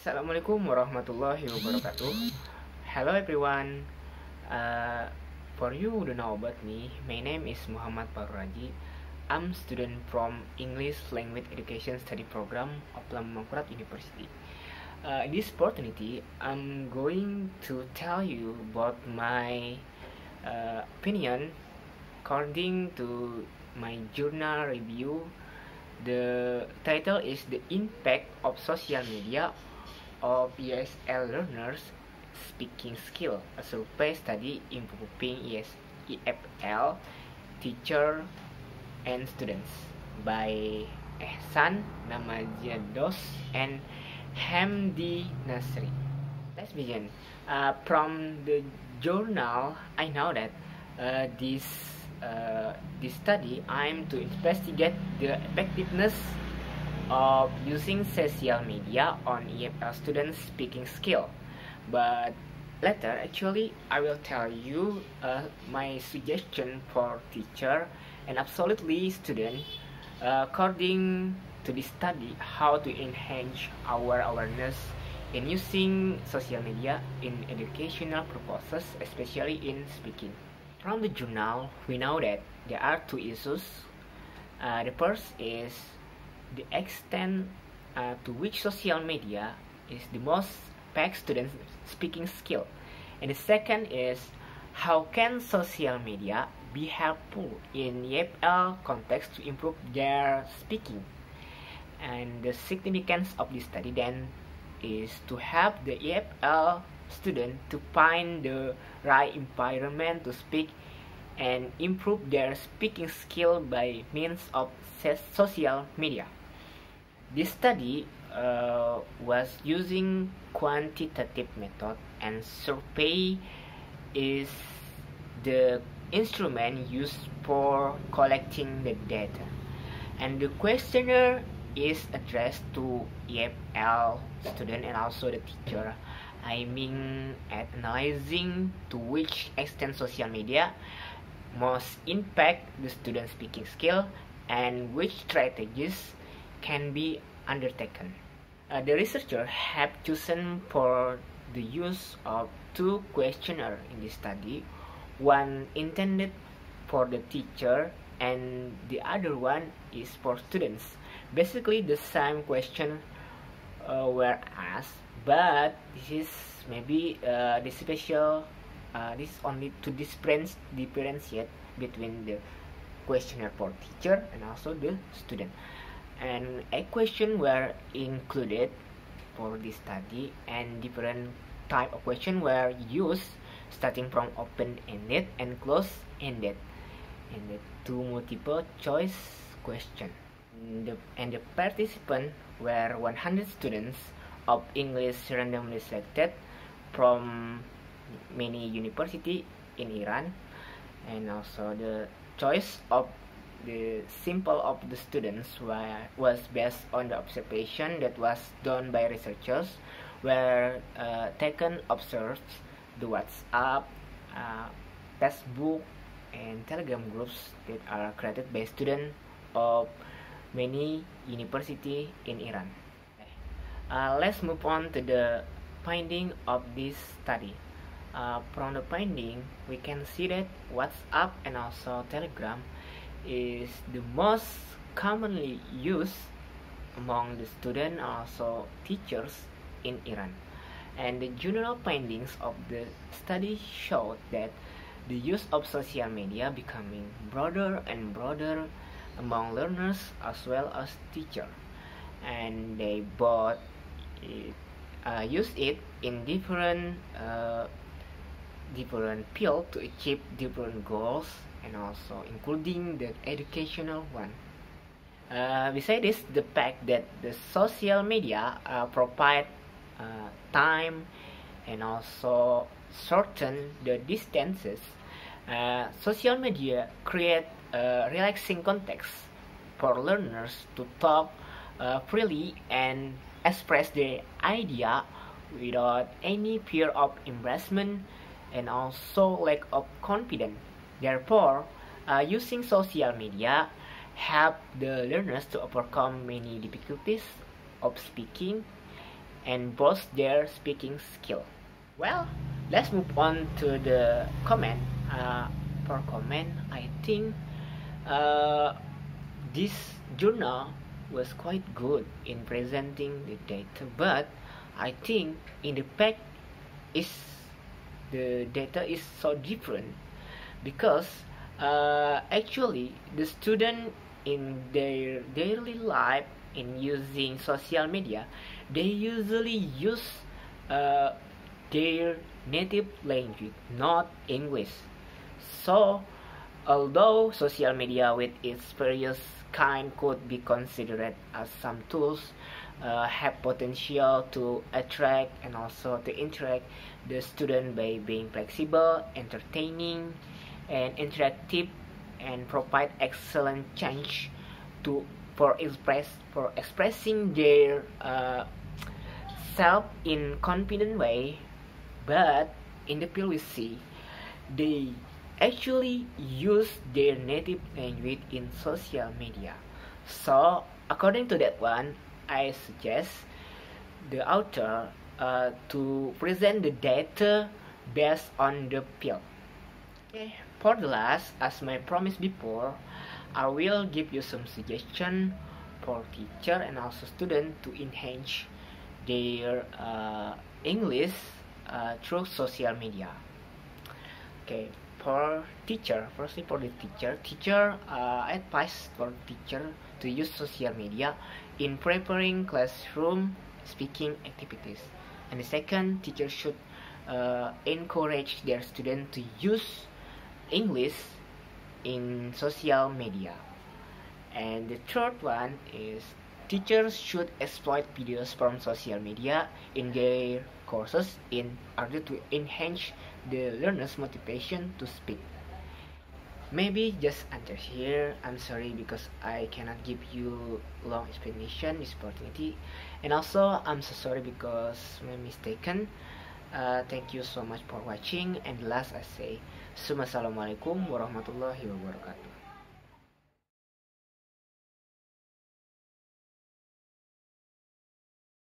Assalamualaikum warahmatullahi wabarakatuh. Hello everyone. Uh, for you who don't know about me, my name is Muhammad Paruraji. I'm student from English Language Education Study Program of Lam Mangkurat University. In this opportunity, I'm going to tell you about my opinion according to my journal review. The title is The Impact of Social Media of ESL Learners Speaking Skill, a survey study improving EFL teacher and students by Ehsan Namajados and Hamdi Nasri. Let's begin. From the journal, I know that this study aimed to investigate the effectiveness of using social media on EFL students' speaking skill. But later, actually, I will tell you my suggestion for teacher and absolutely student according to this study how to enhance our awareness in using social media in educational purposes, especially in speaking. From the journal, we know that there are two issues. The first is the extent to which social media is the most impact students' speaking skill, and the second is how can social media be helpful in EFL context to improve their speaking. And the significance of this study then is to help the EFL student to find the right environment to speak and improve their speaking skill by means of social media. This study was using quantitative method, and survey is the instrument used for collecting the data, and the questionnaire is addressed to EFL student and also the teacher, aiming at analyzing to which extent social media most impact the student speaking skill and which strategies can be undertaken. The researchers have chosen for the use of two questionnaires in this study, one intended for the teacher and the other one is for students. Basically the same question were asked, but this is maybe the special this is only to differentiate between the questionnaire for teacher and also the student. And a question were included for this study, and different type of question were used, starting from open-ended and closed-ended, and the two multiple choice question. And the participants were 100 students of English randomly selected from many university in Iran, and also the choice of the sample of the students was based on the observation that was done by researchers, where taken observed the WhatsApp, Facebook, and Telegram groups that are created by students of many university in Iran. Let's move on to the finding of this study. From the finding, we can see that WhatsApp and also Telegram is the most commonly used among the students and also teachers in Iran. And the general findings of the study showed that the use of social media becoming broader and broader among learners as well as teachers, and they both use it in different fields to achieve different goals, and also including the educational one. Besides this, the fact that the social media provide time and also shorten the distances, social media create a relaxing context for learners to talk freely and express their idea without any fear of embarrassment and also lack of confidence. Therefore, using social media help the learners to overcome many difficulties of speaking and boost their speaking skill. Well, let's move on to the comment. For comment, I think this journal was quite good in presenting the data, but I think in the fact is the data is so different because actually the student in their daily life in using social media, they usually use their native language, not English. So although social media with its various kind could be considered as some tools, have potential to attract and also to interact the student by being flexible, entertaining, and interactive, and provide excellent chance to for expressing their self in confident way. But in the field we see they actually use their native language in social media. So according to that one, I suggest the author to present the data based on the field. Okay, for the last, as my promise before, I will give you some suggestion for teacher and also student to enhance their English through social media. Okay, for teacher, firstly for the teacher advice for teacher to use social media in preparing classroom speaking activities. And the second, teacher should encourage their student to use English in social media. And the third one is teachers should exploit videos from social media in their courses in order to enhance the learners' motivation to speak. Maybe just until here. I'm sorry because I cannot give you long explanation this opportunity, and also I'm so sorry because my mistaken. Thank you so much for watching, and last I say, Assalamualaikum warahmatullahi wabarakatuh.